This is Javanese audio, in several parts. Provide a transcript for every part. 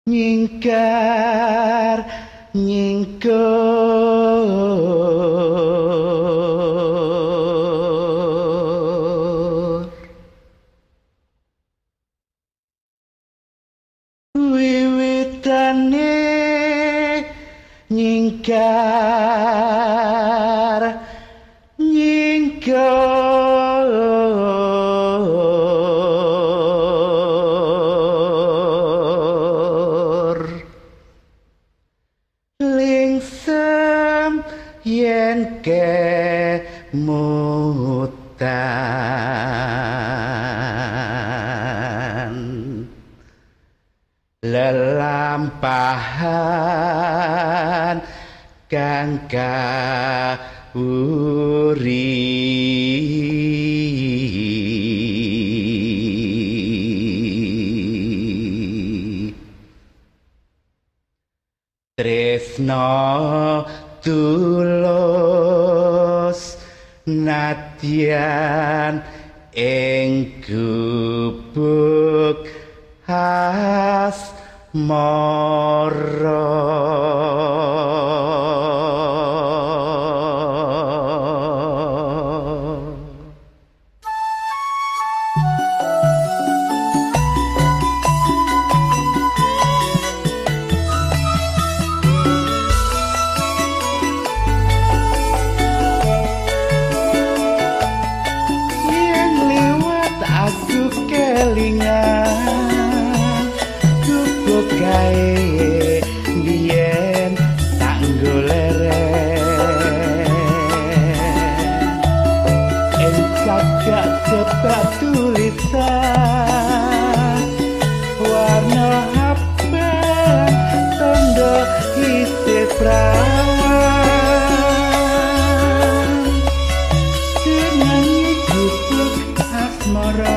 nyingkar nyingkur wiwitane nyingkar nyingkur lingsem yen kemutan lelampahan kang kawuri tresno tulus nadyan ing gubuk asmara kelingan gubuk gawe biyen tak goleren ing cagak sebab tulisan warna abang tondo isih prawan dengan gubuk asmara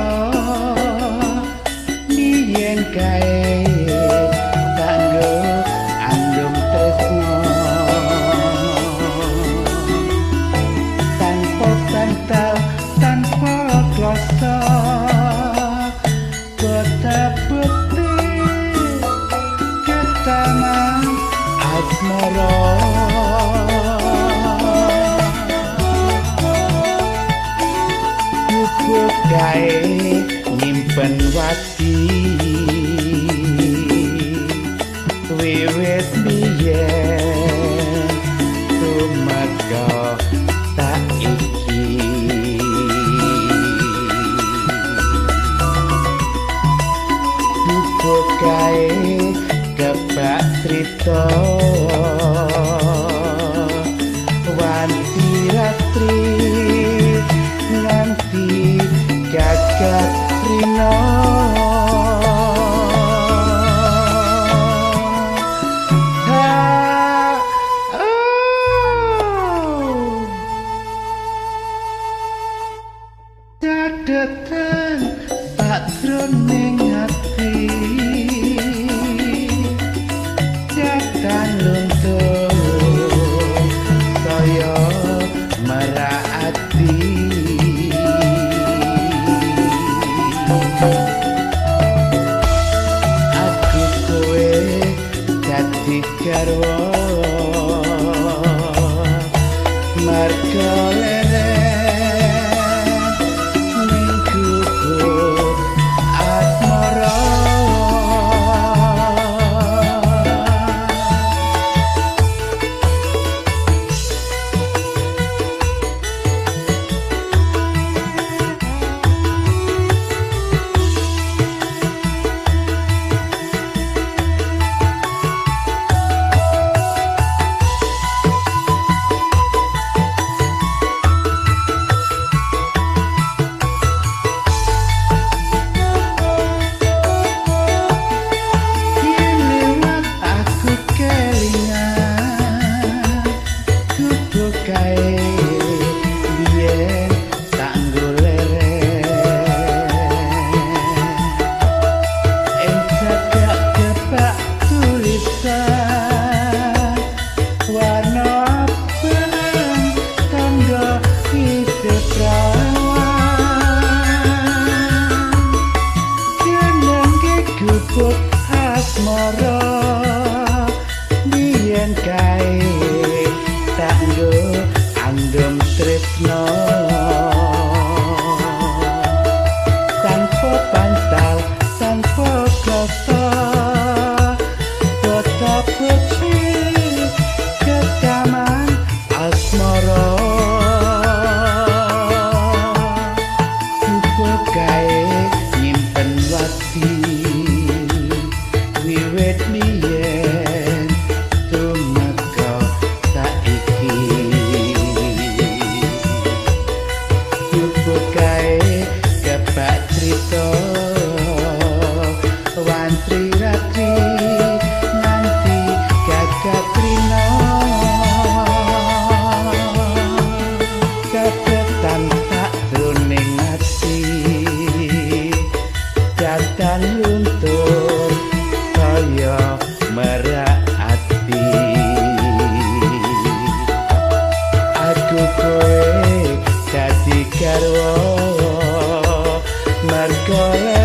yen kae kanggo andum tresno tanpa bantal tanpa kloso betapeti ketaman asmara gubuk kae nyimpen wati wiwit biyen tumeka tak iki gubuk kae kebak crita wanti ratri nganti gagak rino datang tak jroning ati jatan luntur saya merati aku kowe dadi garwa marga gubuk asmara tanggo andum tresno tanpa pantal tanpa kasa tetap kecil ketaman asmara kae nyimpen wati wiwit biyen tumeka saiki cukup kae kebak crita wantri ratri nganti gagak trino ketetan tak droning ati dan luntur kaya merak ati aku kowe dadi garwa mergo